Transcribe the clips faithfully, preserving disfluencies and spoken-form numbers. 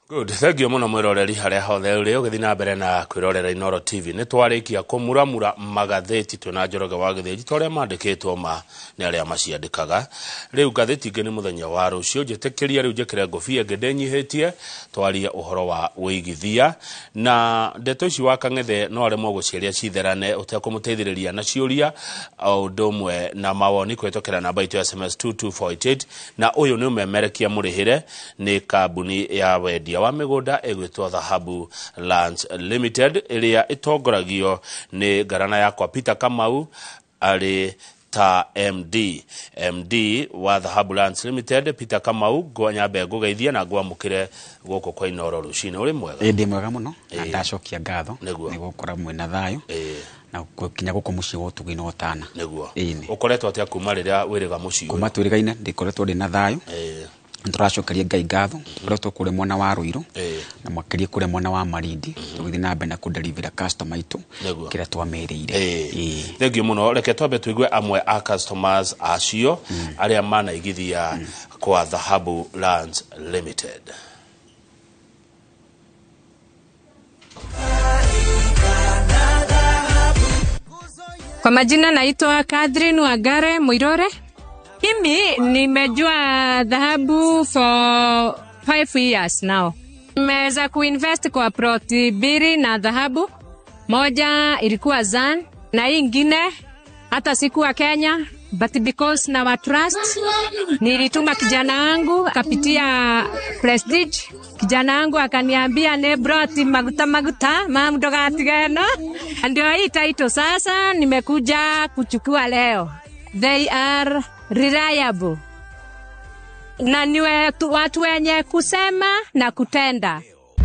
Good, thank you muno mwiroreri haria hothe uri ugithina mbere na kwirorera Inooro T V. Nitwarikia kumuramura magatheti twina Njoroge wa Githĩnji toria mandikitwo ma ni aria maciandikaga. Riu gatheti ingi ni muthenya wa rucio njitikiria riu njikire ngobia ngendenyihitie twaria uhoro wa wigithia na ndeto ici wa Kang'ethe no aremwo guciaria citherane utekumuteithiriria na ciuria au ndomwe na mawoni kwetokera namba itu ya S M S two two four eight eight na uyu ni umemerekia murihire ni kambuni ya wendia wa migunda egwitwo Dhahabu Lands Limited iria itongoragio ni garana yakwa Peter Kamau ari ta M D M D wa Dhahabu Lands Limited. Peter Kamau gwanyambe gugeithia na gwamukire goko kwa Inooro rucine uri mwega. Ndi mwega muno na ndacokia ngatho nigukora mwena thayo na kinya guko muci wotu gino tana niguo ukoretwo atia kuma riria wiriga muci kuma twirigaine ndikoretwo ndi na thayo eh ndiracokeria Ngai ngatho tukoretwo kure mwana wa Ruiru na makiria kure mwana wa Marindi tugithi na mbena ku deliver customer itu kira twamereire eh thank you muno reke twabe tuigue amwe a customers acio aria mana igithia kwa Dhahabu Lands Limited. Kwa majina naitwa Catherine Wangare Muirore. Mimi nimejua dhahabu for five years now. Nimeweza kuinvest kwa ploti mbili na dhahabu. Moja ilikuwa Zan na hii ingine hata sikuwa Kenya, but because na wa trust nilituma kijana wangu akapitia Prestige. Kijana wangu akaniambia ne broti maguta maguta mamdoga atigeno. Ndio hii title sasa nimekuja kuchukua leo. They are reliable. Na ni watu wenye kusema na kutenda.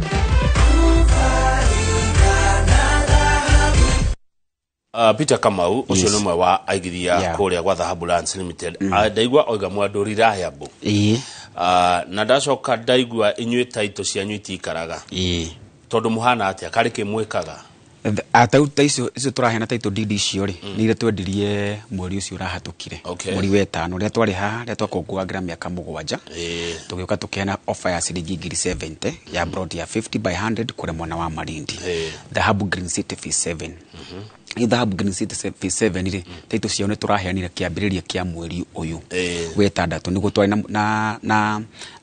Uh, Peter Kamau ucio yes. Numwe wa aigithia yeah. Kuria gwa Dhahabu Lands Limited mm. uh, ndaigua oiga mwandu reliable eh uh, na ndacoka ndaigua inyuĩ taito cia nyuĩ tikaraga eh tondu muhana atia kari kimwikaga atau taiso icio turahena taito didi cio ri ni ire twendirie mweri ucio urahatukire mweri wetano ria twari ha ria twakongwa miaka mugwanja eh tugioka tukena offer ya ciringi ngiri seventy ya broad ya fifty by one hundred kure mwana wa Marindi Dhahabu Green City phase seven mhm Dhahabu Green City phase seven ri taito cio ni turaheanire kiambiriria kia mweri uyu wetandatu nigo twari na na na,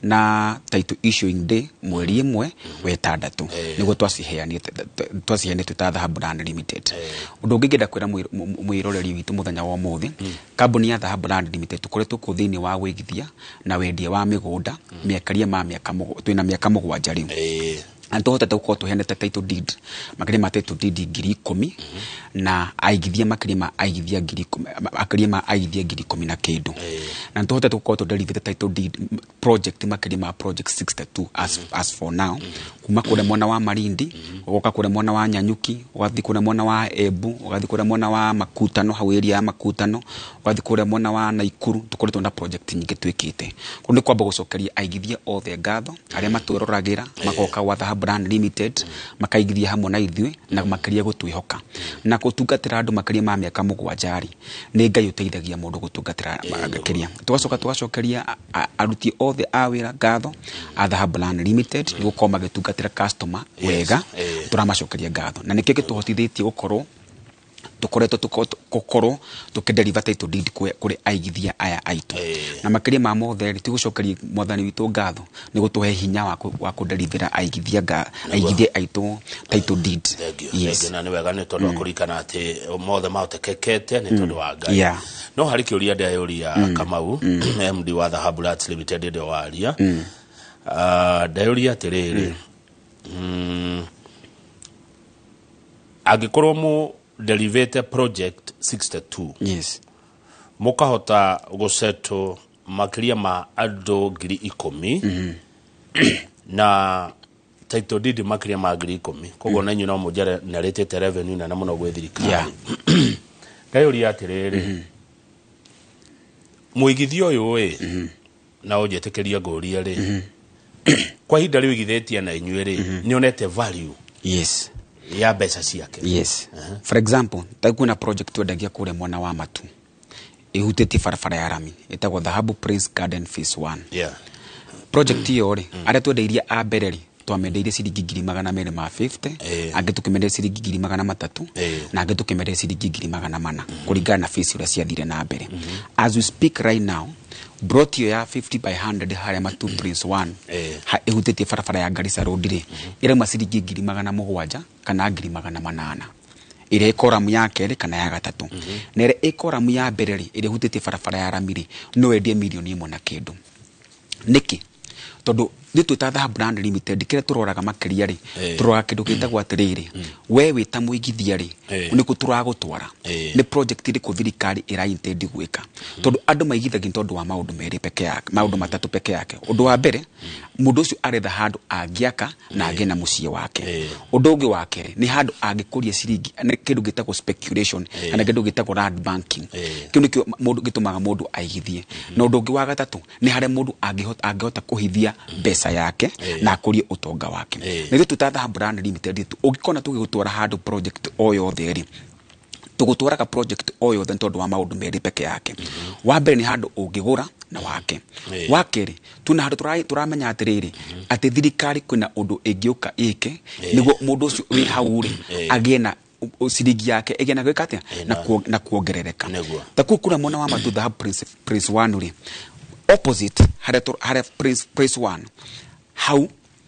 na taito issuing day mweri imwe wetandatu nigo twaciheanire twaciheanire ta Dhahabu Land Limited. Undu ngigenda kwira mwiroreri witu muthenya wa muthi kambuni ya Dhahabu Land Limited tukoretwo ku thini wa wigithia na wendia wa migunda miakaria ma miaka twina miaka mugwanja riu anto hota tuko tuhenete title deed makiri ma title deed ngiri ikumi na aigithia makiri ma aigithia ngiri makiri ma aigithia ngiri ikumi na kindu na nto hota tuko tu deliver title deed project makiri ma project sixty-two as as for now kuma kure mwana wa Marindi ugoka kure mwana wa Nyanyuki ugathi kure mwana wa Ebu ugathi kure mwana wa Makutano haweri ya Makutano ugathi kure mwana wa Naikuru tukoretwo na project nyingi twikite kundi kwamba gucokeria aigithia othe ngatho aria matwororagira magoka wa Dhahabu Land Limited makaigithia hamwe na ithui na makiria gutwihoka na gutungatira andu makiria ma miaka mugwanja ri ni Ngai uteithagia mundu gutungatira magakiria tugacoka tugacokeria aruti othe a wira ngatho a Dhahabu Land Limited ni gukoma gitungatira customer wega turamacokeria ngatho na nikio gituhotithitie gukorwo tukoretwo tukorwo tukideliver title deed kuri aigithia aya aitu na makiria ma mothe tigucokeria mwathani witu ngatho ni gutuhe hinya wa wa kudeliver aigithia ga aigithia aitu title deed yes na ni wega ni tondu akurikana ati mothe mautekekete ni tondu wa Ngai no hari kiuria ndayuria Kamau M D wa Dhahabu Lands Limited ndio waria ah ndayuria atiriri mm agikorwo mu delivered project sixty-two yes mukahota guseto makiria ma andu ngiri ikumi mm -hmm. na title deed makiria ma ngiri ikumi kogo na nyuna mujare narete revenue na namuno gwethirikari ngayuri atiriri muigithio uyu we na ujetekeria ngoria ri kwa hinda riu igithitie na inyuiri ni onete value yes ya besa ciake yes uh -huh. For example takuna project wendagia kure mwana wa Matu ihuteti farafara ya rami etagwo Dhahabu Prince Garden phase one yeah project iyo ri aria twendeirie a bereri twamendeire ciringi ngiri magana mere ma fifty angĩ tukĩmendeire ciringi ngiri magana matatu na angĩ tukĩmendeire ciringi ngiri magana mana kũringana na fees ũrĩa ciathire na mbere. As we speak right now, brought you ya fifty by one hundred harĩa matu Prince one ĩhutĩtie barabara ya Garissa Road rĩ ĩrauma ciringi ngiri magana mũgwanja kana ngiri magana manana ĩrĩa ĩkoramu ya kerĩ kana ya gatatũ. Na ĩrĩa ĩkoramu ya mbere rĩ ĩrĩa ĩhutĩtie barabara ya rami rĩ no endie mirioni ĩmwe na kĩndũ. Nĩkĩ? Tondũ nitũ ta Dhahabu Land Limited kĩrĩa tũroraga makĩria rĩ tũroraga kĩndũ gĩtagwo atĩrĩrĩ we wĩ ta mũigithia rĩ nĩkũ tũragũtwara nĩ project ĩrĩkũ thirikari ĩra intend gwĩka. Tondũ andũ maigithagia tondũ wa maũndũ merĩ peke yake maũndũ matatũ peke yake. Ũndũ wa mbere mũndũ ũcio aretha handũ angĩaka na agĩe na mũciĩ wake. Ũndũ ũngĩ wa kerĩ nĩ handũ angĩkũria ciringi kĩndũ gĩtagwo speculation kana kĩndũ gĩtagwo land banking. Kĩu nĩkĩo mũndũ gĩtũmaga mũndũ aigithie. Na ũndũ ũngĩ wa gatatũ nĩ harĩa mũndũ angĩhota angĩhota kũhithia mbeca yake na akũrie ũtonga wake. Na ithuĩ ta Dhahabu Land Limited ũngĩkona tũgĩgũtwara handũ project o yothe rĩ tũgũtwaraga project o yothe tondũ wa maũndũ merĩ peke yake. Wa mbere nĩ handũ ũngĩgũra na wake. Wa kerĩ tuna handũ tũramenya atĩrĩrĩ atĩ thirikari kwĩna ũndũ ĩngĩũka ĩke nĩguo mũndũ ũcio wĩ hau rĩ agĩe na ciringi yake ĩgĩe na gwĩka atĩa na kuongerereka. Ta kũu kuna mwena wa matu Dhahabu Prince Prince one rĩ opposite harĩa Prince Prince one hau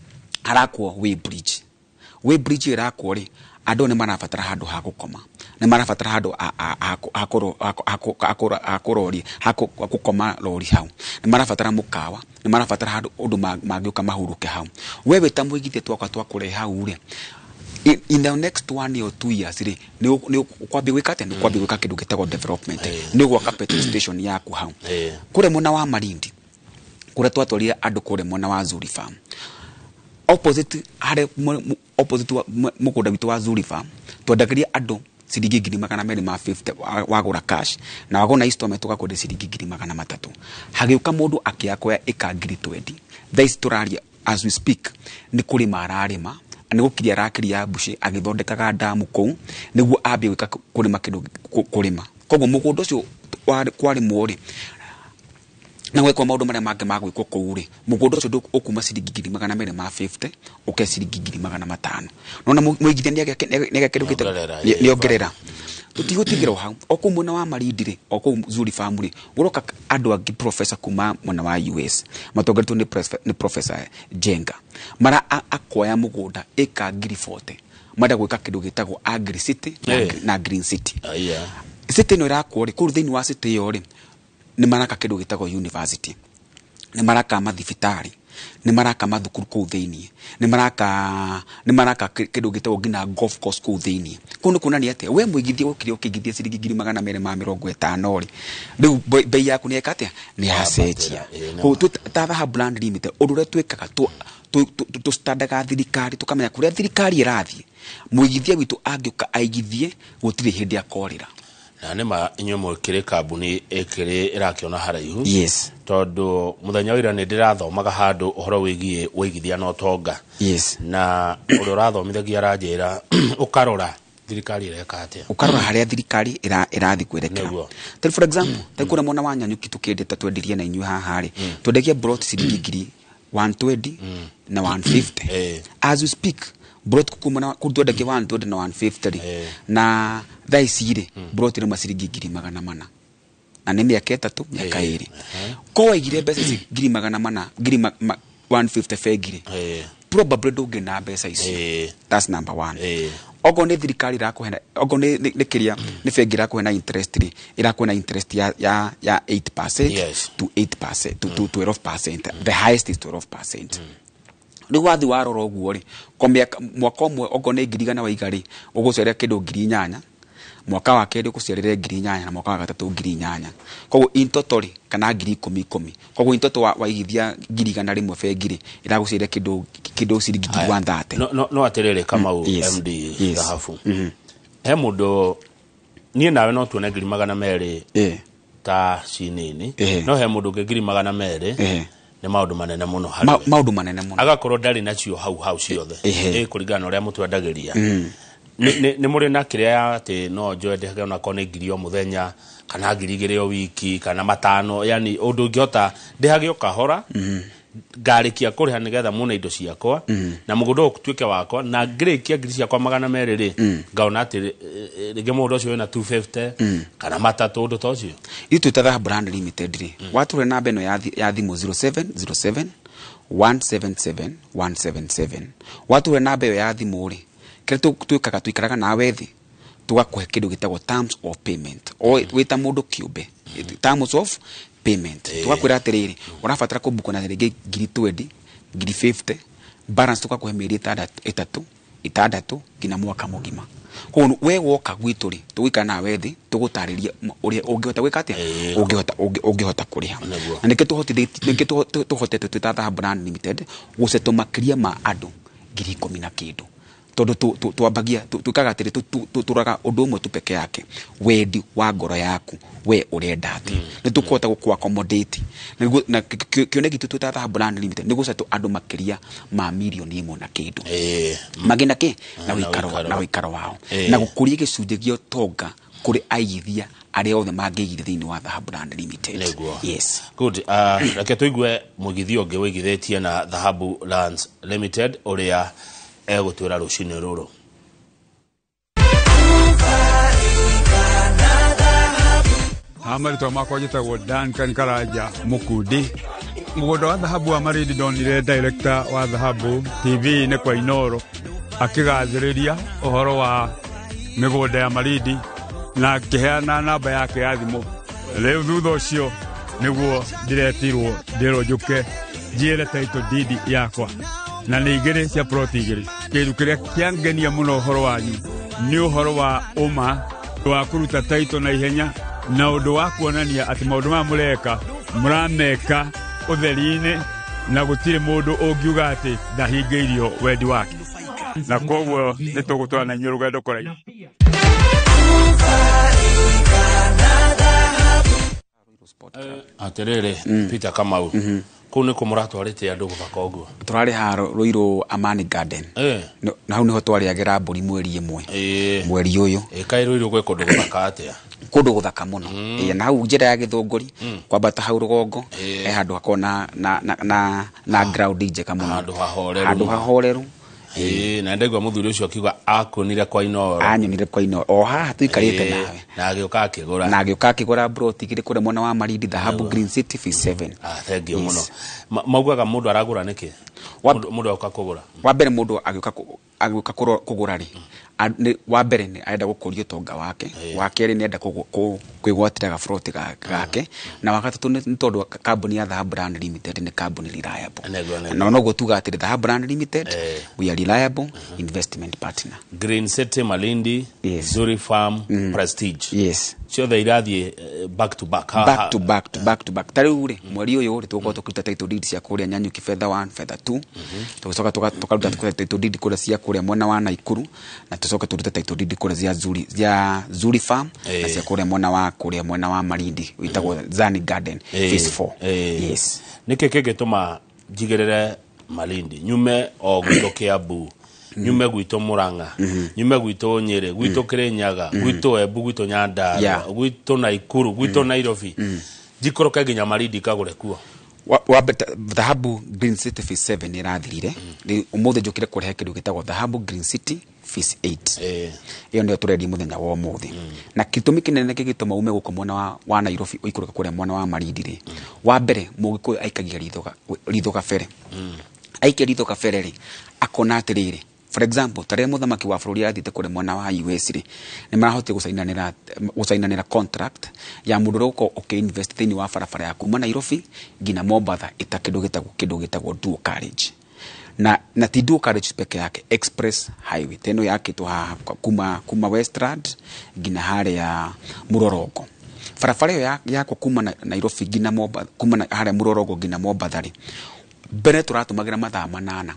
harakwo way bridge. Way bridge irakwo ri andũ nĩ marabatara handũ ha gũkoma nĩ marabatara handũ akoro akoro akorori hakukoma lori hau nĩ marabatara mukawa nĩ marabatara handũ ũndũ mangĩuka mahuruke hau. Wewe ta mũigithia twakwa twakũre hau ri in the next one or two years ri nĩ kwambia gwĩka atĩ nĩ kwambia gwĩka kĩndũ gĩtagwo development nĩ gwaka petrol station yaku hau kũrĩa mwena wa Malindi kũrĩa twatwarire andũ kũrĩa mwena wa Zuri Farm opposite hare opposite mũgũnda witũ wa Zuri Farm twendagĩria andũ ciringi ngiri magana mere ma fifty wagũra cash na wagona installment tũgakũrĩa ciringi ngiri magana matatu. Hagĩũka mũndũ akĩakoya ĩka ngiri twenty thais tũraria as we speak nĩ kũrĩma ararĩma nĩ gũkiria arakiria mbuci agĩthondekaga damu kũu nĩguo ambie gwĩka kũrĩma kĩndũ kũrĩma. Koguo mũgũnda ũcio kwarĩmwo rĩ na gwĩkwo maũndũ marĩa mangĩ ma gwĩkwo kũu rĩ mũgũnda ũcio ũkuma ciringi ngiri magana mere ma fifty ũke ciringi ngiri magana matano. Nona mũigithia nĩaga kĩndũ gĩtagwo nĩongerera tũtigũtigĩrwo hau o kũu mwena wa Malindi rĩ o kũu Zuri Farm rĩ ũroka andũ angĩ professor kuma mwena wa U S matongoretwo nĩ Professor Jenga mara akoya mũgũnda ĩka ngiri forty mara gwĩka kĩndũ gĩtagwo Agri City na Green City. City no irakwo rĩ kũu thĩinĩ wa city yo rĩ nĩ maraka kĩndũ gĩtagwo university nĩ maraka mathibitari nĩ maraka mathukuru kũu thĩinĩ nĩ maraka nĩ maraka kĩndũ gĩtagwo ngina golf course kũu thĩinĩ. Kũu nĩ kuonania atĩa we mũigithia ũkire ũkĩigithia ciringi ngiri magana mere ma mĩrongo ĩtano rĩ rĩu bei yaku nĩ eka atĩa nĩ yacenjia. Kũu ta Dhahabu Land Limited ũndũ ũrĩa twĩkaga tũstandaga thirikari tũkamenya kũrĩa thirikari ĩrathiĩ mũigithia witũ angĩũka aigithie gũtirĩ hĩndĩ akorĩra. Na nĩma inyuĩ mũkĩrĩ kambuni ĩkĩrĩ ĩrakĩona haraihu. Yes. Tondũ mũthenya wa ira nĩ ndĩrathomaga handũ ũhoro wĩgiĩ ũigithia na ũtonga. Yes. Na ũrĩa ũrathomithagia aranjĩra ũkarora thirikari ĩreka atĩa ũkarora harĩa thirikari ĩrathiĩ kwĩrekera. Tell for example ta kũrĩa mwena wa Nyanyuki tũkĩendete twenderie na inyuĩ haha rĩ twendagia brot ciringi ngiri one twenty na one fifty. As we speak brot kukumana kutwendagia one twenty na one fifty na thaisi rĩ brot ĩrĩ ciringi ngiri magana mana na nĩ mĩaka ĩtatũ mĩaka ĩrĩ ko waigire mbeca ngiri magana mana ngiri one fifty fegire probably ndũngĩna mbeca icio. That's number one. Ogo nĩ thirikari ĩrakũhe ogo nĩ nĩ kĩria nĩ bengi ĩrakũhe na interest rĩ ĩrakũhe na interest ya ya ya eight percent to eight percent to to twelve percent. The highest is twelve percent. Rĩu wathi warora ũguo rĩ mwaka ũmwe ogo nĩ ngiri igana wa igari ũgũcerera kĩndũ ngiri inyanya mwaka wa kerĩ ũgũcerera ngiri inyanya na mwaka wa gatatũ ngiri inyanya. Koguo in total kana ngiri ikũmi ikũmi. Koguo in total waigithia ngiri igana rĩmwe bengi rĩ ĩragũcerera kĩndũ kĩndũ ciringi ngiri one thirty. No no atĩrĩrĩ Kamau M D Dhahabu. He mũndũ niĩ nawe no tuone ngiri magana merĩ ta cinini no he mũndũ ngiri magana merĩ nĩ maũndũ manene mũno harĩ maũndũ manene mũno agakorwo ndarĩ nacio hau hau ciothe ĩ kũringana ũrĩa mũtwendagĩria. Nĩ mũrĩ na kĩrĩa atĩ no njoe ndege ona ko nĩ ngiri o mũthenya kana ngiri igĩrĩ o wiki kana matano yani ũndũ ũngĩhota ndĩhage o kahora ngarikia kuriha nigetha muna indo ciakwa na mugundo tuike wakwa na ngirikia ngiri ciakwa magana merĩ ri ngaona ati rige mundu ucio wina two fifty kana matatu undu tocio itu tatha brand limited ri watu na beno ya ya thimu zero seven zero seven one seven seven one seven seven watu na beno ya thimu ri kire tuikaga tuikaraga na wethi tugakuhe kindu gitagwo terms of payment o wita mundu kiumbe terms of payment tugakwira atiriri urafatara kubuka na rege ngiri twenty ngiri fifty balance tugakuhe miri itatu itandatu ngina mwaka mugima kono we woka gwitu ri tuwika na wethi tugutariria uria ungihota gwika atia ungihota ungihota kuriha na nike tuhotithiti nike tuhotete tutata brand limited guceto makiria ma andu ngiri kumi na kindu tondu twambagia tukaga atiri turaga undu umwe tu peke yake wendi wa ngoro yaku we urenda ati ni tukuhota ku accommodate na kione gitu tutata brand limited ni guceto andu makiria ma milioni imwe na kindu eh magina ki na wikaro na wikaro wao na gukuria gicunje gio tonga kuri aigithia aria othe mangigire thiini wa Dhahabu Brand Limited. Yes. Good. Uh, reke tuigue mugithio ungi wigithetie na Dhahabu Lands Limited uria egutwira rucini ruru. Hamari to makwa jitagwo Dan Kankaraja Mukundi. Mugondo wa Dhahabu wa Marindi donire director wa Dhahabu T V ne kwa Inoro akigathiriria uhoro wa migunda ya Marindi na kiheana namba yake ya thimu. Leo thutha ucio niguo ndiretirwo ndiro njuke njire title deed yakwa na ni igiri cia plot igiri. Kindu kiria kiangenia muno uhoro wanyu ni uhoro wa uma wa kuruta title na ihenya na undu wa kuonania ati maundu ma mureka murameka utheri-ini na gutire mundu ungiuga ati ndahingĩirio wendi wake na koguo nitugutwana inyu rugendo kuraihu. Aterere Peter Kamau kune ko muratwarite andu guthaka uguo turari ha Ruiru Amani Garden na hau niho twari agera mburi mweri imwe mweri uyu e kai Ruiru gwe kundu guthaka atia kundu guthaka muno e na hau njira ya Githunguri kwambata hau rugongo e handu hakona na na na ground njeka muno handu hahoreru handu hahoreru eh na ndegwa muthuri ucio akiuga akonire kwa Inoro anyonire kwa Inoro o haha tuikarite nawe na agioka akigura na agioka akigura brot igire kure mwana wa Marindi Dhahabu Green City Phase seven. Ah thank you muno maugaga mundu aragura niki mundu akoka kugura wa mbere mundu agioka agioka kugura ri wa mbere ni aenda gukurio tonga wake wa keri ni enda kwigwatira ga front gake na wakati ni tondu company ya Dhahabu Brand Limited ni company reliable na no gutuga ati Dhahabu Brand Limited we are reliable investment partner. Green City Malindi Zuri Farm Prestige yes sio the irathie back to back back to back to back to back taruri mweri uyu ri tuko tukuta title deed cia kuria Nyanyuki Fedha one Fedha two tugicoka tukaruta title deed kuria cia kuria mwena wa Naikuru na tucoka turuta title deed kuria cia Zuri cia Zuri Farm na cia kuria mwena wa kuria mwena wa Marindi witagwo Zani Garden Phase four. Yes niki kigituma jigerere Malindi nyume o gutokea bu nyume gwito Muranga nyume gwito Nyeri gwito Kirinyaga gwito Embu gwito Nyandarua gwito Naikuru gwito Nairobi jikoroka ginya Marindi kagure kuo wa Dhahabu Green City Phase seven irathirire ni umuthe njukire kurehe kindu gitagwo Dhahabu Green City Phase eight eh iyo ndio turendi muthenya wa umuthe na kitumi kinene kigituma ume guko mwana wa wa Nairobi uikuruka kure mwana wa Marindi ri wa mbere mugikuyu aikagia rithoga rithoga fere aike rithoga fere ri akona atiriri for example tare muthamaki wa bururi athite kure mwana wa U S ri ni marahote gusainanira gusainanira contract ya mundu roko okay invest thini wa barabara ya kuma Nairobi ngina Mombasa itakindo gitagwo kindo gitagwo dual carriage na na ti dual carriage peke yake express highway teno yake to ha kuma kuma Westland ngina hare ya Muroroko barabara ya yako kuma na Nairobi ngina Mombasa kuma hare Muroroko ngina Mombasa ri bere turatumagira mathaa manana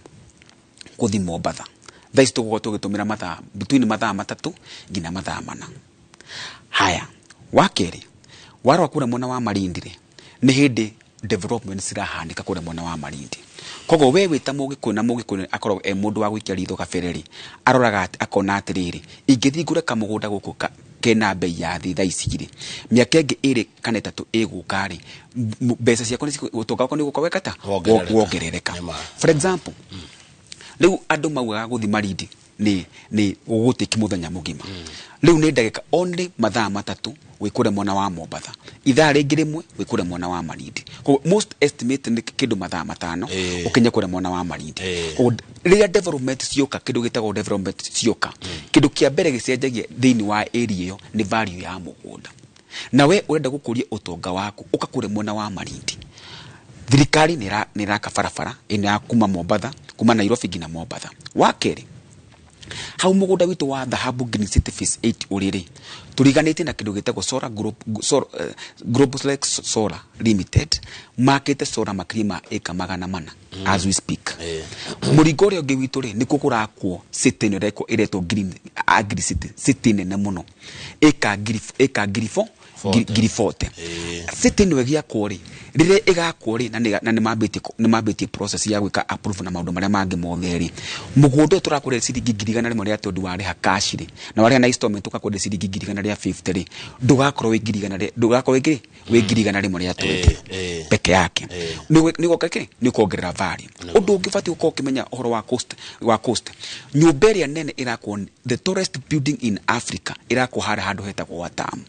kuthi Mombasa thaici tugo tugitumira mathaa between mathaa matatu ngina mathaa mana haya wakeri warwa kura mwana wa Marindi ri ni hindi development cirahanika kure mwana wa Malindi kogo wewe ta Mugikuyu na Mugikuyu akorwo e mundu wa gwikia ritho gabereri aroraga ati akona atiriri ingithi ngure kamugunda guku kena bei ya thitha iciri miaka ingi iri kana itatu igukari mbeca ciakwa ni gutoka kwa ni gukaweka ta wongerereka for example mm. Riu andu mauga guthi Malindi ni ni gugutiki muthenya mugima mm. Riu ni ndagika only mathaa matatu wikure mwana wa Mombatha ithaa ringi rimwe wikure mwana wa Malindi ko most estimate ni kindu mathaa matano e. Ukinya kure mwana wa Malindi e. Ko ria development cioka kindu gitago development cioka mm. Kindu kia mbere gicenjagie thini wa area iyo ni value ya mugunda nawe urenda gukuria utonga waku ukakure mwana wa Malindi thirikari ni ra ni raka barabara ina ya kuma Mombatha kuma Nairobi ngina Mombatha wakeri hau mugunda witu wa Dhahabu Green City Phase eight uriri turiganite na kindu gitego Solar Group Solar uh, Global Flex Solar Limited market solar makrima eka magana mana mm. As we speak yeah. Murigore oge witu ri niko kurakwo city ne reko ireto Green Agri City city ne muno eka grif eka grifo girifote city no gia kori rire igakwo ri na na ni mambiti ni mambiti process ya gwika approve na maundu maria mangi motheri mugundo turakore ciringi ngirigana rimwe ria tondu wari ha cash ri na wari na installment tukakore ciringi ngirigana ria fifty ri ndugakorwo wi ngirigana ri ndugakorwo wi wi ngirigana rimwe ria twenty peke yake ni gokake ni kuongerera value undu ungifati uko kimenya uhoro wa cost wa cost nyumba ria nene irakwo the tallest building in Africa irakwo hara handu hetagwo Watamu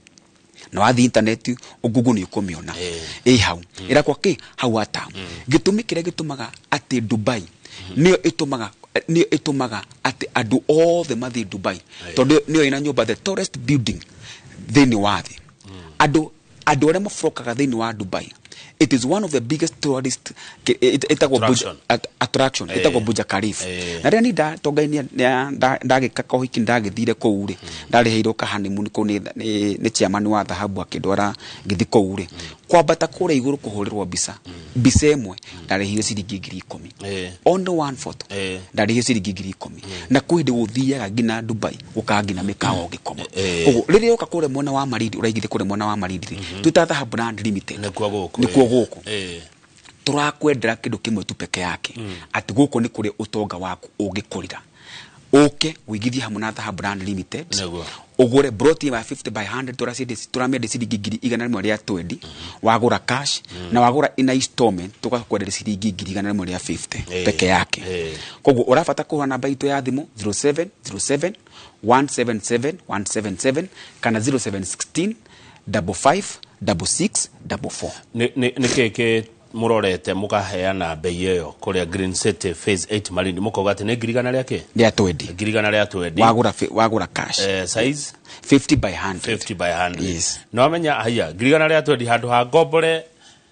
na wathi internet ugugu ni ukomiona eh hau ira kwa ki hau ata gitumi kire gitumaga ati Dubai niyo itumaga niyo itumaga ati adu all the mathi Dubai tondu niyo ina nyumba the tallest building thini wathi adu adu ore mafrokaga thini wa Dubai. It is one of the biggest tourist itago attraction, attraction. Hey. Itago Burj Khalifa hey. Na reni da togainia ndage kakohiki ndage thire kou ri ndari heiro ka honeymoon ko ni ni chairman wa Dhahabu akindwara ngithi kou ri kwambata kure iguru kuhurirwo bisa bisa emwe ndari hire ciringi ngiri ikumi on the one photo ndari hire ciringi ngiri ikumi na kwindi guthiaga ngina Dubai ukangina mikawa ugikomo ugu riri uka kure mwana wa Malindi uraigithi kure mwana wa Malindi twita Dhahabu Brand Limited ni kwa guku ni kwa guku eh turakwendera kindu kimwe tu peke yake mm. Ati guko ni kuri utonga waku ugikurira okay wigithia hamwe na Dhahabu Brand Limited Nego. Ugure broti by fifty by one hundred turacidi turamende ciringi ngiri igana rimwe ria twenty mm -hmm. Wagura cash mm -hmm. Na wagura in installment tukakwendera ciringi ngiri igana rimwe ria fifty hey. Peke yake hey. Koguo urafata kuhura namba itu ya thimu zero seven zero seven one seven seven one seven seven kana zero seven one six five five six six four four ni ni keke murorete mukaheana bei iyo kuria Green City Phase eight Malindi mukoga ati ni ngirigana riake ria twenty ngirigana ria twenty wagura wagura cash eh size fifty by one hundred fifty by one hundred yes no amenya haya ngirigana ria twenty handu ha gombore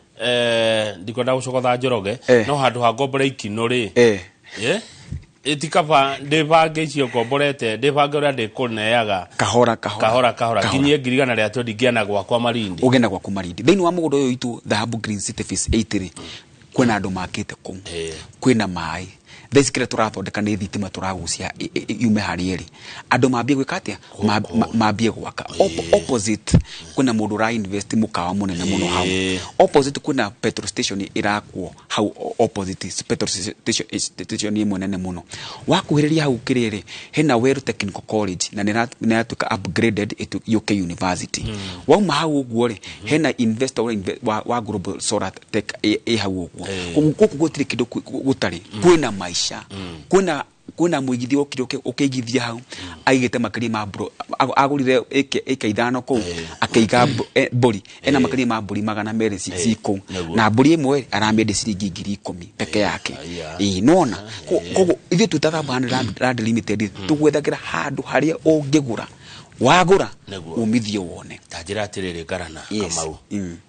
eh ndikonda gucokotha njoroge eh. No handu ha gombore ikino ri eh yeah? Itikaba ndebage cio komborete ndebage ura ndikuneaga kahora kahora kahora kahora kinyie ngirigana ria twenty giana gwakwa Malindi ugenda gwakwa Malindi thini wa mugundo uyu itu Dhahabu Green City Phase eight ri kwena andu makite ku kwena mai thaisikire turathondeka ni thitima turagucia yume harieri andu mambie gwikatia mambie gwaka opposite kuna mundu ra invest mukawa munene muno hau opposite kuna petrol station irakwo hau opposite petrol station ni munene muno wakuhiriria hau kiriri hena Weru Technical College na ninatuka upgraded to U K University wauma hau uguo ri hena investor wa Global Solar Tech e hau uguo kuko gutiri kindu gutari kwina maisha Mm. kuna kuna muigithi okire ukigithia hau mm. Aigite makari ma bro agurire eke eke ithano ko akeiga bori ena makari ma bori magana mere ciko na bori imwe aramende ciringi ngiri ikumi peke yake eh nona kogo ithe tutaka Brand Limited tugwethagira handu haria ungigura wagura umithio wone tajira atiriri garana Kamau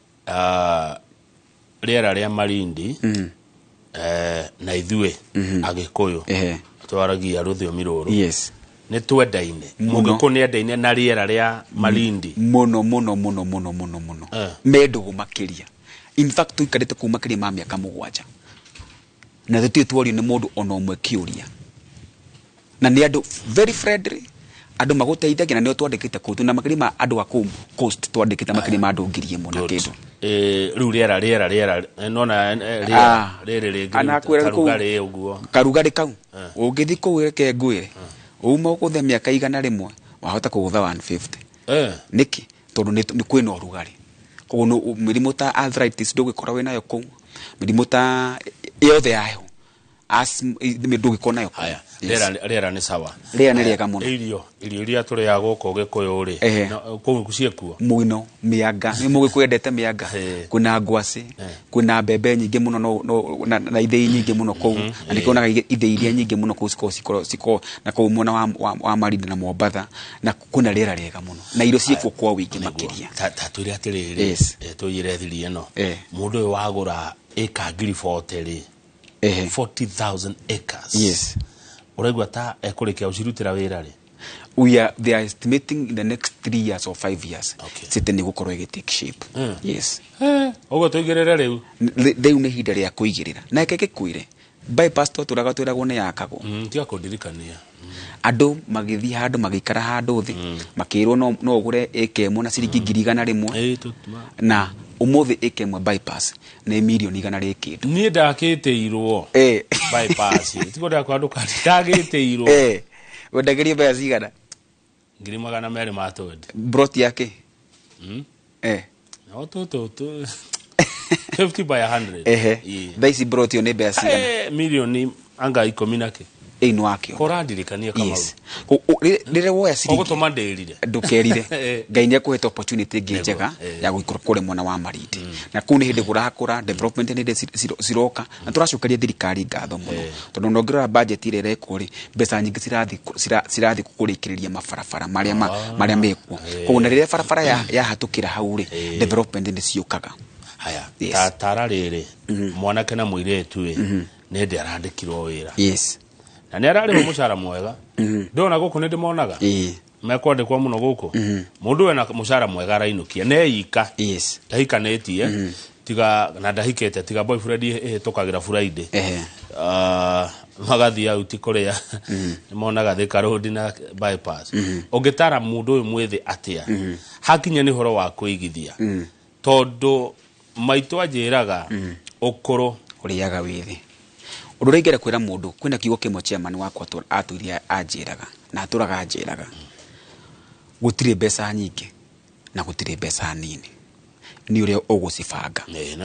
ah riera ria Malindi eh na ithue mm -hmm. Agikuyu eh twaragia ruthiomi ruru yes ni twendaine Mugikuyu ni endaine na riera ria Malindi muno muno muno muno muno muno eh. Mendu makiria in fact tuikarite ku makiria ma miaka mugwanja na tutie twori ni mundu ono umwe kiuria na ni andu very friendly andu maguteithagia na nio twandikite kutu na makirima andu aku coast twandikite makirima andu ngiri ĩmwe na kindu eh riu riera riera riera nona riera riri ringi karugari uguo karugari kau ungithi ku reke ngwire uma ukuthe miaka igana rimwe wahota kugutha one fifty eh niki tondu ni kwina urugari koguo mirimo ta arthritis ndugikora wina yo ku mirimo ta yothe yayo as ndugikona yo haya rera rera ni sawa rera ni riega muno irio irio iria turi ya guko gikuyu ri ku kuciekuo muino mianga ni mugikwendete mianga kuna ngwasi kuna mbembe nyingi muno no na ithei nyingi muno ku na ndikona ithei iria nyingi muno ku siko siko siko na ku mwana wa wa Marindi na Mombatha na kuna rera riega muno na irio ciekuo kwa wingi makiria ta turi atiriri tuyire thiri eno mundu wagura eka ngiri forty ri forty thousand acres. Yes. Uregwa ta ekurikia ucirutira wira ri. We are they are estimating in the next three years or five years. Site ni gukorwo take shape. Mm. Yes. Eh, ugo tuigirira riu. Riu ni hinda ria kuigirira. Na keke kwire. Bypass to turaga twiragwo ni yakago. Mm, tia kundirikania. Andu magithi handu magikara handu thi makirwo no no ugure eke ĩmwe na ciringi ngiri igana rimwe na umuthi eke ĩmwe bypass ne milioni igana rĩkĩndu ni ndakĩteirwo eh bypass tiko nda kwandu kandi ndagĩteirwo eh wendagerie baya cigana ngiri magana merĩ ma twendi brot yake mm eh no to to to fifty by one hundred eh daisi brot yo ne baya cigana eh milioni anga ikumi nake ino akio korandirikania kama yes rire woya siri ogotoma ndirire ndukerire ngai ni akuhete opportunity njega ya guikura kure mwana wa Marindi na kuni hindi gurakura development ni siroka na turacokeria thirikari ngatho muno tondu nongerera budget ire rekuri mbeca nyingi cirathi cirathi kukurikiria mabarabara maria maria mekwo koguo na rire barabara ya ya hatukira hau ri development ni ciukaga haya ta tara riri mwanake na muiretu we ne ndi arandikirwo wira yes na ne arari mushara mwega ndona guku ndi monaga eh mekwende kwa muno guku mundu wena mushara mwega rainukia ne yika yes ndahika netie tiga na ndahikete tiga boyfriend eh tokagira Friday eh ah magathi au tikorea monaga thika road na bypass ongitara mundu uyu mwithi atia hakinya ni horo wa kuigithia tondu maitu ajiraga ukuru uriaga withi undu reigera kwira mundu kwina kiugo kimwe chairman wakwa aturia ajiraga na aturaga ajiraga gutire mbeca nyingi na gutire mbeca nini ni uria ugucibanga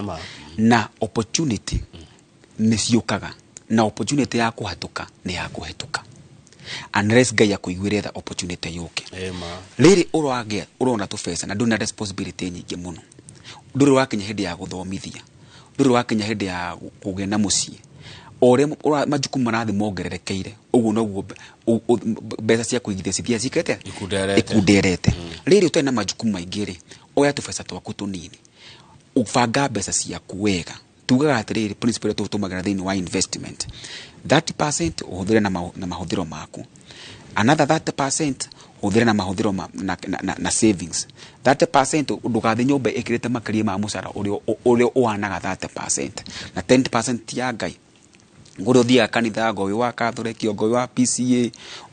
na opportunity ni ciukaga na opportunity ya kuhatuka ni ya kuhituka unless ngai akuigwire the opportunity yuke riri urwage urona tu pesa na nduna responsibility nyingi muno nduri wakinya hindi ya guthomithia nduri wakinya hindi ya kugena mucii ore majukumu marathi mongererekeire uguo noguo mbeca cia kuigithia cithia cikete ikunderete riri utena majukumu maingi ri oya tu pesa twaku tunini ubanga mbeca ciaku wega tugaga atiriri principle tu tumagira thini wa investment thirty percent uhuthire na mahuthiro maku another thirty percent uhuthire na mahuthiro na, na, na, na savings thirty percent ndugathi nyumba ikirite makaria ma mucara urio urio uanaga thirty percent na ten percent ya ngai ngoro thia kanitha ngowi wa Catholic ngowi wa P C A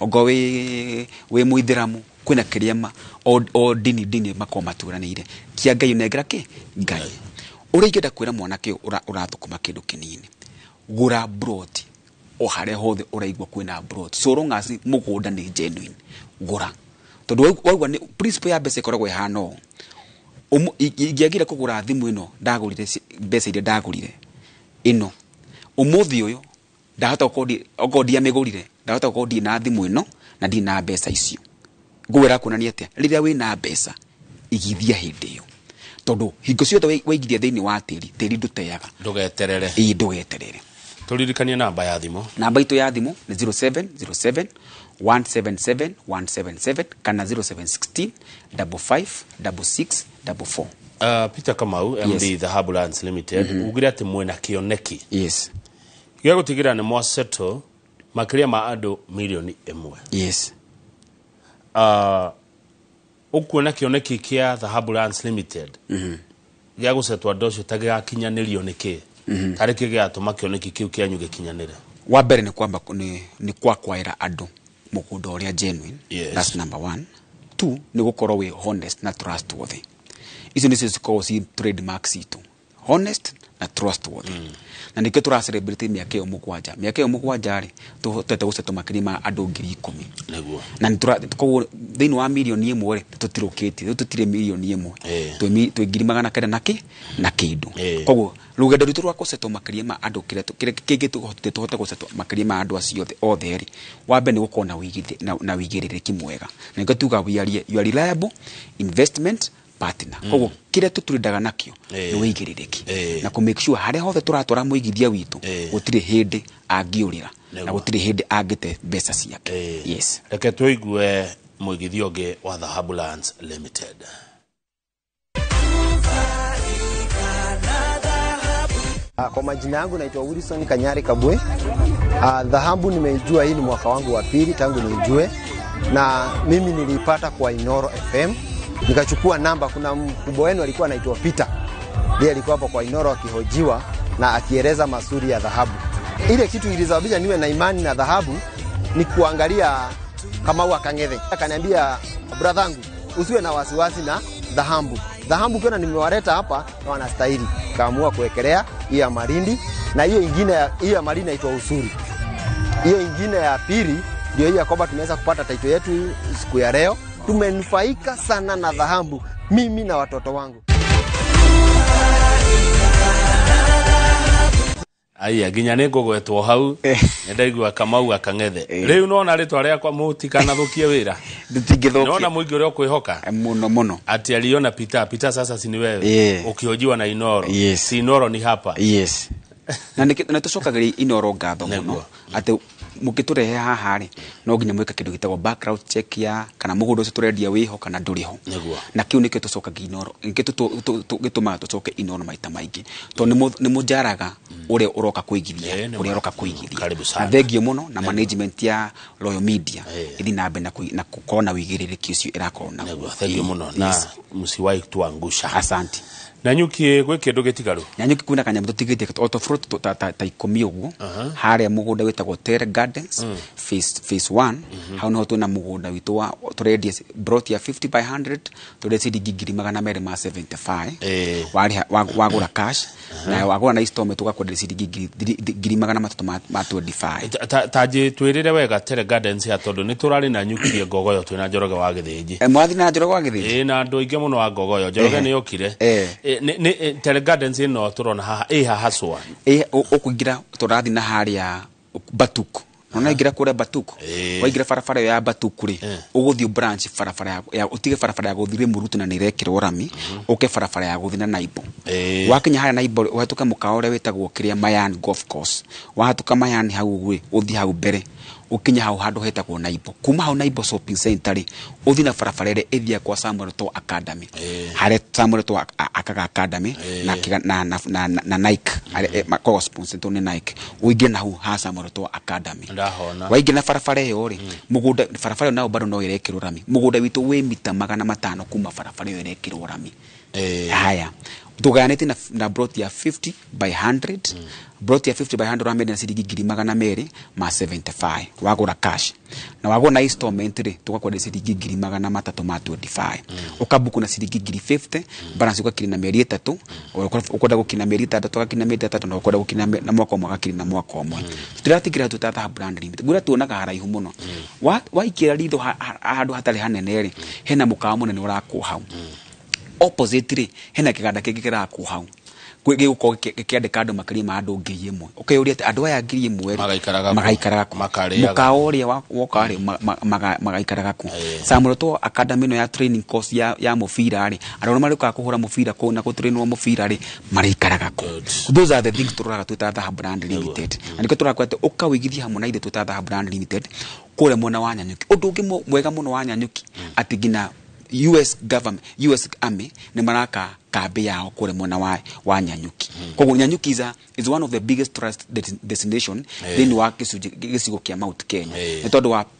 ngowi we muithiramu kwina kiriama o, o dini dini makomaturanire kia ngai unegera ki ngai urigenda kwira mwanake urathukuma kindu kinini gura broti o hare hothe uraigwa kwina broti so long as mugunda ni genuine gura tondu waigwa ni principle ya bese koragwo ihano ingiagira kugura thimu ino ndagurire bese ire ndagurire ino umuthi uyu ndahota kodi ogodia megurire ndahota kodi na thimu ino na ndi na besa icio ngwira kunania atia riria wina besa igithia hindi iyo tondu hingo ciothe waigithia thiini wa tiri tiri nduteaga ndugeterere ii ndugeterere turirikanie namba ya thimu namba itu ya thimu ni zero seven zero seven one seven seven one seven seven kana zero seven one six five five six six four four. Uh, Peter Kamau, M D yes. The Dhahabu Lands Limited, mm -hmm. Ugira ati mwena kioneki. Yes. Gya gutigira ni mwa settle makiria ma andu milioni imwe. Yes. Uh, ukuona kioneki kia The Dhahabu Lands Limited. Mhm. Mm gya gusetwa docio tagiga kinyanirio niki. Mhm. Mm tariki gya atuma kioneki kiu kianyu gikinyanire. Wa mbere ni kwamba ni ni kwa kwaira andu mugunda uria genuine. Yes. That's number one. Two, ni gukorwo we honest na trustworthy. Icio nicio cikorwo ci trademarks itu. Honest na trustworthy. Mm. Na nikio tura celebrate miaka yo mugwanja. Miaka yo mugwanja ri tuhotete guceto makiri ma andu ngiri ikumi. Neguo. Na nitura ko thini wa milioni imwe ri tutirukiti, tutire milioni imwe. Twi twi ngiri magana kenda naki na kindu. Koguo rugendo ritu rwa guceto makiri ma andu kire kingi tuhotete tuhote guceto makiri ma andu acio othe ri. Wambe ni gukona wigithie na wigiririki mwega. Na nikio tuga we are you are reliable investment partner. Mm. Koguo kire tuturindaga nakio ni wigiririki. Na ku make sure hare hothe turatwara muigithia witu gutire hindi angiurira na gutire hindi angite mbeca ciake. Yes. Reke tuigue muigithia ungi wa Dhahabu Lands Limited. Kwa majina yangu naitwa Wilson Kanyari Kabwe. Uh, Dhahabu nimeijua hii ni mwaka wangu wa pili tangu niijue, na mimi nilipata kwa Inoro F M. Nikachukua namba, kuna mkubwa wenu alikuwa anaitwa Peter. Yeye alikuwa hapo kwa Inoro akihojiwa na akieleza mazuri ya dhahabu. Ile kitu ilisababisha niwe na imani na dhahabu ni kuangalia kama huwa Kang'ethe. Akaniambia, brother, usiwe na wasiwasi na dhahabu. Dhahabu kiona nimewaleta hapa na wanastahili. Kaamua kuwekelea hiyo ya Malindi, na hiyo ingine hiyo ya Malindi inaitwa Usuri. Hiyo ingine ya pili ndio hiyo kwamba tumeweza kupata title yetu siku ya leo. Tumenufaika sana na dhahabu, mimi na watoto wangu. Aya ginya ne gogwetwo hau ndaigua Kamau Akang'ethe. Riu nona ritwa ria kwa mutikana thukie wira. Nditingithukia. Nona muingi uria kwihoka. Muno muno. Ati aliona Peter, Peter sasa si ni wewe. Ukihojiwa na Inoro. Yes. Si Inoro ni hapa. Yes. Na na tucokagira Inoro ngatho muno. Ati mukiturehe haha ri no nginya mwika kindu gitagwo background check ya kana mugunda ucio turendia wiho kana nduriho. Na kiu nikio tucokagia Inoro. Nikio gituma tucoke Inoro maita maingi. To ni mujaraga ure uroka kuigithia, ure uroka kuigithia. Na thengio muno na management ya Royal Media ithi na bena na kukona wigiririki ucio irakona. Thengio muno na musiwai tuangusha. Asante. Na nyuki gwe kindu gitigaru. Na nyuki kuna kanya mutigitie auto fruit ta ta ikumi uguo. Hare mugunda witagwo Terre Gardens phase phase one. Hau no tuna mugunda witu wa turendia brought ya fifty by one hundred tureci digiri magana meri ma seventy-five. Wari wagura cash na wagura na installment tugakwendera digiri magana matatu ma twenty-five. Taje twirire wega Terre Gardens ya tondu ni turari na nyuki ngogoyo twina Njoroge wa Githiji. E mwathi na Njoroge wa Githiji. Eh na andu ingi muno wa ngogoyo Njoroge ni yokire. Ni ni Terre Gardens ino turona haha eh haswa eh ukuingira turathi na haria Batuku nona ingira kure Batuku waingira farafara ya Batuku ri uguthio branch farafara ya utige farafara ya guthire Murutu na nirekirwo rami uke farafara ya guthina Naibo wakinya haria Naibo wahatuka mukaore wetagwo kiria Mayan Golf Course wahatuka Mayan hau gwe uthi hau mbere ukinya hau handu hetagwo Naibo kuma hau Naibo shopping center ri uthi na farafara ire ithia kwa Samuel to Academy hare Samuel to Akaga Academy na na na na Nike hare mako sponsor to ni Nike uige na hau ha Samuel to Academy waige na farafara yo ri mugunda farafara nao bado no irekirwo rami mugunda witu we mita magana matano kuma farafara yo irekirwo rami eh haya tuganete na na brought ya fifty by one hundred mm. brought ya fifty by one hundred ramedi na sidigi giri magana meri ma seventy-five wagura cash na wagura na installment ri tugakwenda sidigi giri magana matatu ma twenty-five mm. ukabuku na sidigi giri fifty mm. balance ukakiri na meri tatu mm. ukwenda gukina meri tatu tukakina meri tatu na ukwenda gukina na mwaka umwe akiri na mwaka umwe turatigira tutata brand limit gura tuonaga haraihu muno mm. wa waikira ritho handu hatari hanene ri hena mukawa munene urakwo hau mm. opposite ri hena kiganda kingi kiraku hau kwige uko kiandika andu makiri ma andu ngiri imwe ukayuria ati andu aya ngiri imwe magaikaraga magaikaraga mukaoria woka ri magaikaraga ku Samuel to Academy no ya training course ya ya mufira ri andu marika kuhura mufira ko na kutrainwa mufira ri marikaraga ku those are the things turaga tutata brand limited andiko turakwa ati ukawigithia hamwe na ide tutata brand limited kure mona wa Nyanyuki undu ungi mwega muno wa Nyanyuki ati gina U S government U S army ni maraka kambi yao kure mwana wa wa Nyanyuki mm. Koguo Nyanyuki is, a, is one of the biggest tourist destination hey. Then wa gicigo kia Mount Kenya hey. Ni tondu wa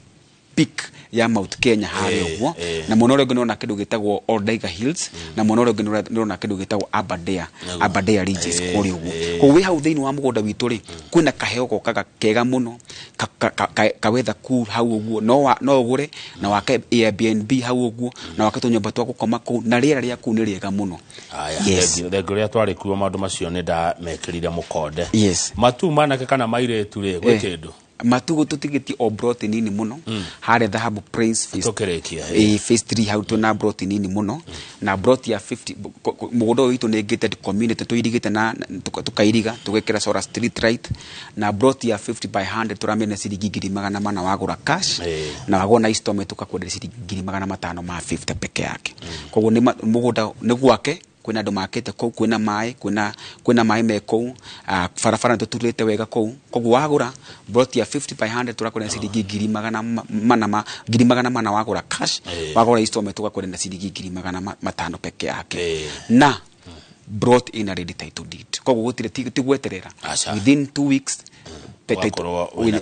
peak ya Mount Kenya hari uguo na muno rego nona kindu gitagwo Oldaiga Hills na muno rego nona kindu gitagwo Aberdare Aberdare Ridges kuri uguo ko wi hau thiini wa mugunda witu ri kwina kaheo gokaga kega muno kawetha cool hau uguo no no ugure na wake Airbnb hau uguo na wake tunyumba twa gukoma ku na riera ria ku ni riega muno. Aya thego ria twari kuo maundu macio ni nda mekirire mukonde yes matu manake kana maire tu ri gwe kindu matugo tutigiti o broti nini muno mm. hare dhahabu Prince Feast tokerekia e phase three how to na broti nini muno mm. na broti ya fifty mugodo witu ne gated community to irigite na tukairiga tugekera Sora Street right na broti ya fifty by one hundred turamene ciringi ngiri magana mana wagura cash hey. na wagona istome tukakwendera ciringi ngiri magana matano ma fifty peke yake mm. koguo ni mugoda ni gwake kwina andu makete kou kwina mai kwina kwina mai me kou uh, farafara tuturite wega kou koguo wagura broti ya fifty by one hundred turakora ciringi ngiri magana mana ma ngiri magana mana wagura cash hey. wagura istome tukakwenda ciringi ngiri magana matano peke yake hey. na brought in a ready title deed koguo gutire tigweterera within two weeks wina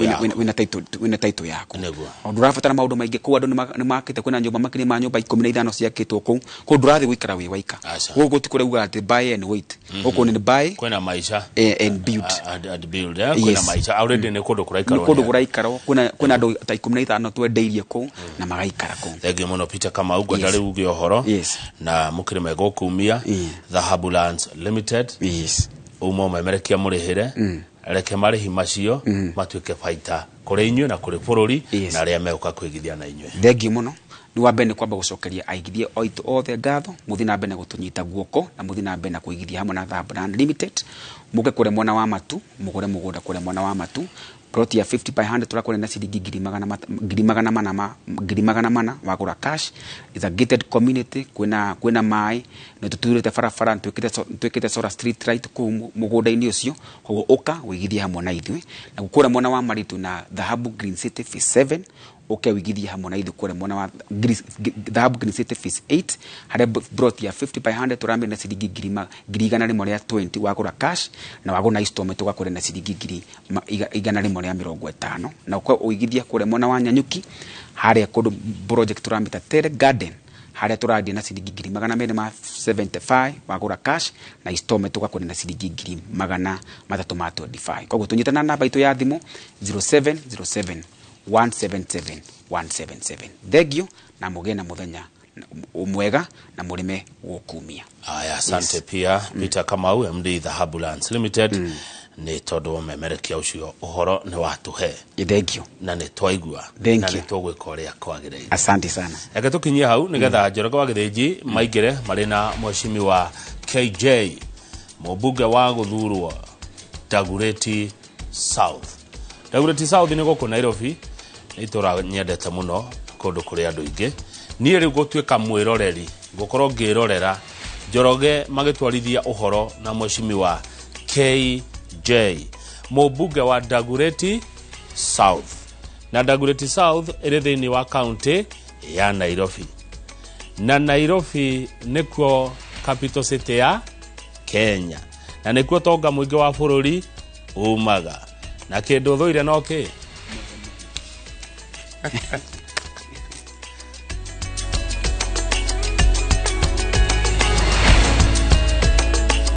title wina title yako ndurafatara maundu maingi ku andu ni makite kwina nyumba makini ma nyumba ikumi na ithano ciakitwo ku ku ndurathi gwikara wi waika gugu tikureuga ati buy and wait guku ni buy kwina maisha and build and build kwina maisha already ni kundu kuraikara kundu kuraikara kwina kwina andu ta ikumi na ithano twendeirie ku na magaikara ku thegi muno Peter kama ugo ndari uge ohoro na mukire mego kumia Dhahabu Lands Limited yes umo memerekia murihire reke marihi macio mm. matuike faita kuri inywe na kuri bururi yes. na ria meuka kwigithia na inywe thegi muno ni wambene kwamba gucokeria aigithie oito othe ngatho muthi na mbene gutunyita guoko na muthi na mbene kuigithia hamwe na Dhahabu Land Limited muke kure mwana wa matu mugure mugunda kure mwana wa matu plot ya fifty by one hundred turakore na ciringi ngiri magana ngiri magana mana ma ngiri magana mana wagura cash is a gated community kwina kwina mai na tuturite farafara twikite twikite Sora Street right ku mugunda-ini ucio koguo uka wigithia hamwe na ithwe na gukura mwana wa maritu na Dhahabu Green City phase seven okay wigithia hamwe na ithwe kure mwana wa Dhahabu Green City phase eight hare brought ya fifty by one hundred turambe na ciringi ngiri ngiri igana rimwe ria twenty wagura cash na wagona istome tugakore na ciringi ngiri igana rimwe ya mirongo itano na uko uigithia kure mwana wa Nyanyuki hare kundu project turambita Tere Garden hare turadi na ciringi ngiri magana meri ma seventy-five wagura cash na istome tugakore na ciringi ngiri magana matatu ma twenty-five koguo tunyitana namba itu ya thimu zero seven zero seven one seven seven one seven seven thegio na mugena muthenya umwega na murime wokumia aya asante yes. pia mm. Peter Kamau M D Dhahabu Lands Limited mm. ni todo memerekia ucio uhoro ni watuhe thegio na ni twaigua na ni tugwika uria kwagirire asante sana eke tukinyia hau nigetha Njoroge wa Githiji mm. maigire mari na mweshimi wa K J mubunge wa guthurwo Dagoretti South Dagoretti South ni goko Nairobi itura nyendete muno kundu kuri andu ingi nie riu gutwika mwiroreri gukorwo ngirorera Njoroge magitwarithia uhoro na mweshimi wa K J mubunge wa Dagoretti South na Dagoretti South iri thiini wa county ya Nairobi na Nairobi nikuo capital city ya Kenya na nikuo tonga mwingi wa bururi umaga na kindu thuire no ki